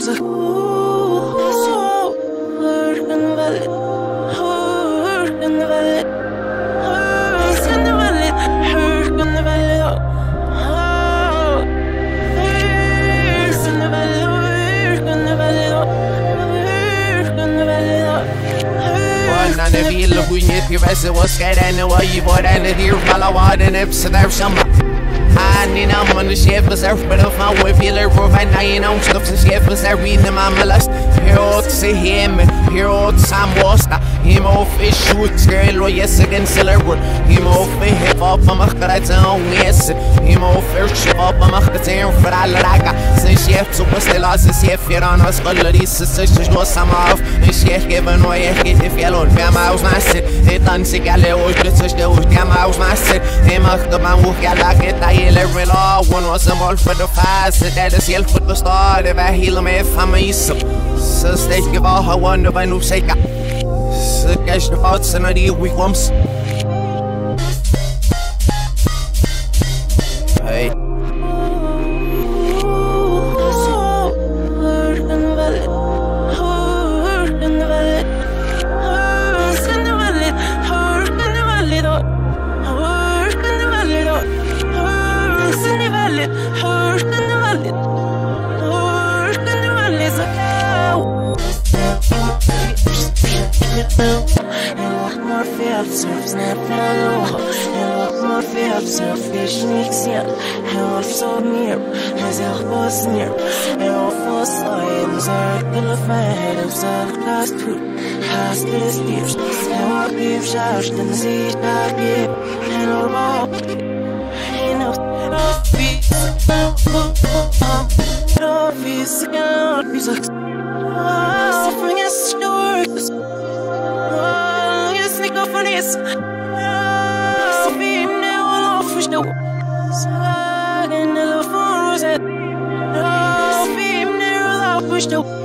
أنا في الهوية بس وسكرنا ويبورنا دير فلوادنا بصدر سما أني نام من شيف بس أعرف بنفهم وفيلر بروفين عينا وشوف شيف بس أعرفين ما ملست هيروت سهيم هيروت ساموستا هيمو في شوت سكرل ويسكن سيلربول هيمو في هيب هوب مخرجة ويس هيمو في شباب مخرجة وفرع الرقع سنشيف سوبر سيف يران أسقل ليس سشش لو سماف نشيف كيفن ويحكي تفيلون في ماوس ماسر هيتانسك على وجلسش دوش يا ماوس ماسر هيمخدم عن وفي على كتاي every law one was a more for the fast that is yell for the start if I heal me if I'm a so stay give all I wonder if I know say so catch the thoughts and the weak ones hey Surfs not follow and more fields fish mix yeah and so near as a boss near and all for signs are gonna find himself last two has this years and what we've charged and see that yeah and all up you know cannot be suffering is stories for this so be now all for sure so I can never forget so be now all for sure